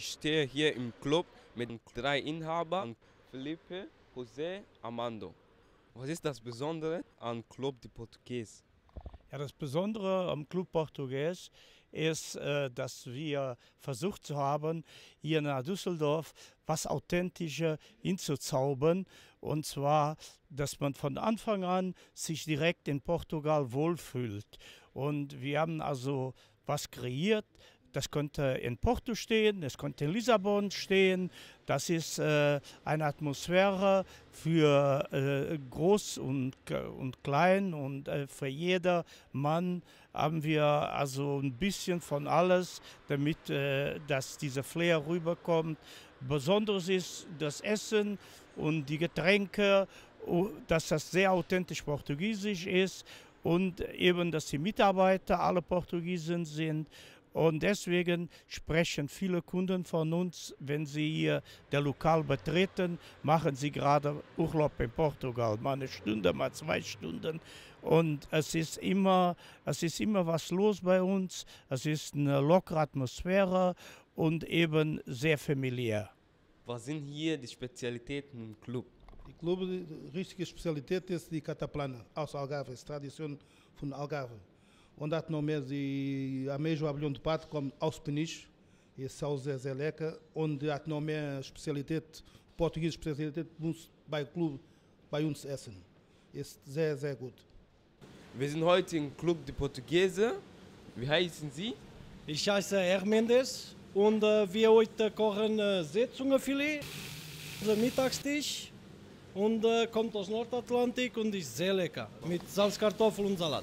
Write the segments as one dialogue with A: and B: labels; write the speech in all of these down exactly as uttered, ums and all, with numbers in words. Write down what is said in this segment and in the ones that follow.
A: Ich stehe hier im Club mit drei Inhabern, Felipe, José, Armando. Was ist das Besondere an Club de Português?
B: Ja, das Besondere am Club Português ist, äh, dass wir versucht haben, hier nach Düsseldorf was Authentisches hinzuzaubern. Und zwar, dass man von Anfang an sich direkt in Portugal wohlfühlt. Und wir haben also was kreiert. Das könnte in Porto stehen, es könnte in Lissabon stehen. Das ist äh, eine Atmosphäre für äh, groß und, und klein und äh, für jeder Mann haben wir also ein bisschen von alles, damit äh, dass dieser Flair rüberkommt. Besonders ist das Essen und die Getränke, dass das sehr authentisch portugiesisch ist und eben, dass die Mitarbeiter alle Portugiesen sind. Und deswegen sprechen viele Kunden von uns, wenn sie hier das Lokal betreten, machen sie gerade Urlaub in Portugal, mal eine Stunde, mal zwei Stunden. Und es ist immer, es ist immer was los bei uns, es ist eine lockere Atmosphäre und eben sehr familiär.
A: Was sind hier die Spezialitäten im Club?
C: Die Club, die richtige Spezialität ist die Cataplana aus Algarve, ist Tradition von Algarve. Und hat noch mehr die Ameijo Abelhão de Pato, kommt aus Peniche, ist auch sehr, sehr lecker. Und hat noch mehr Spezialität, portugiesische Spezialität bei Club, bei uns essen. Ist sehr, sehr gut.
A: Wir sind heute im Club de Portuguesa. Wie heißen Sie?
D: Ich heiße Herr Mendes und äh, wir heute kochen äh, Seezungenfilet, unser Mittagstisch und äh, kommt aus Nordatlantik und ist sehr lecker mit Salzkartoffel und Salat.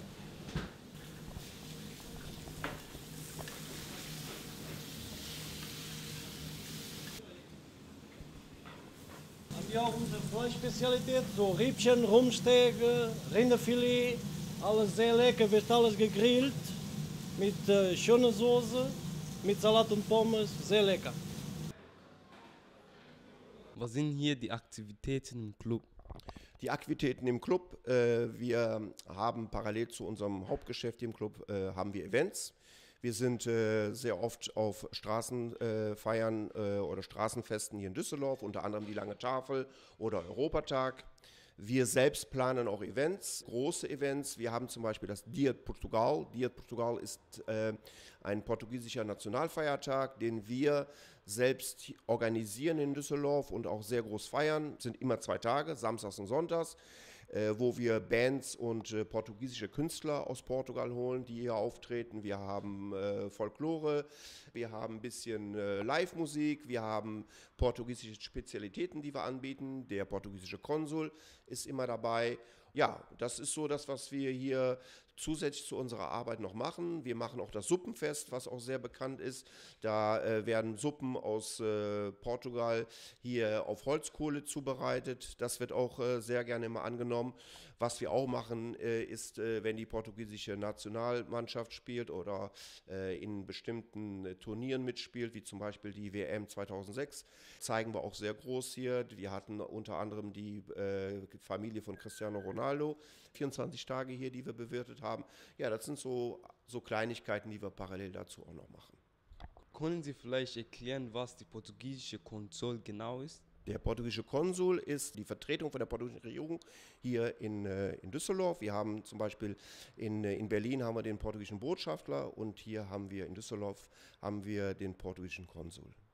D: Ja, unsere Fleischspezialität, so Riebchen, Rumstege, Rinderfilet, alles sehr lecker, wird alles gegrillt mit äh, schöner Soße, mit Salat und Pommes, sehr lecker.
A: Was sind hier die Aktivitäten im Club?
E: Die Aktivitäten im Club, äh, wir haben parallel zu unserem Hauptgeschäft im Club, äh, haben wir Events. Wir sind äh, sehr oft auf Straßenfeiern äh, äh, oder Straßenfesten hier in Düsseldorf, unter anderem die Lange Tafel oder Europatag. Wir selbst planen auch Events, große Events. Wir haben zum Beispiel das Dia de Portugal. Dia de Portugal ist äh, ein portugiesischer Nationalfeiertag, den wir selbst organisieren in Düsseldorf und auch sehr groß feiern. Es sind immer zwei Tage, samstags und sonntags, äh, wo wir Bands und äh, portugiesische Künstler aus Portugal holen, die hier auftreten. Wir haben äh, Folklore, wir haben ein bisschen äh, Live-Musik, wir haben portugiesische Spezialitäten, die wir anbieten. Der portugiesische Konsul ist immer dabei. Ja, das ist so das, was wir hier zusätzlich zu unserer Arbeit noch machen. Wir machen auch das Suppenfest, was auch sehr bekannt ist. Da äh, werden Suppen aus äh, Portugal hier auf Holzkohle zubereitet. Das wird auch äh, sehr gerne immer angenommen. Was wir auch machen, äh, ist, äh, wenn die portugiesische Nationalmannschaft spielt oder äh, in bestimmten äh, Turnieren mitspielt, wie zum Beispiel die W M zweitausendsechs, zeigen wir auch sehr groß hier. Wir hatten unter anderem die äh, Familie von Cristiano Ronaldo, vierundzwanzig Tage hier, die wir bewirtet haben. Ja, das sind so, so Kleinigkeiten, die wir parallel dazu auch noch machen.
A: Können Sie vielleicht erklären, was die portugiesische Konsul genau ist?
E: Der portugiesische Konsul ist die Vertretung von der portugiesischen Regierung hier in, äh, in Düsseldorf. Wir haben zum Beispiel in, äh, in Berlin haben wir den portugiesischen Botschafter und hier haben wir in Düsseldorf haben wir den portugiesischen Konsul.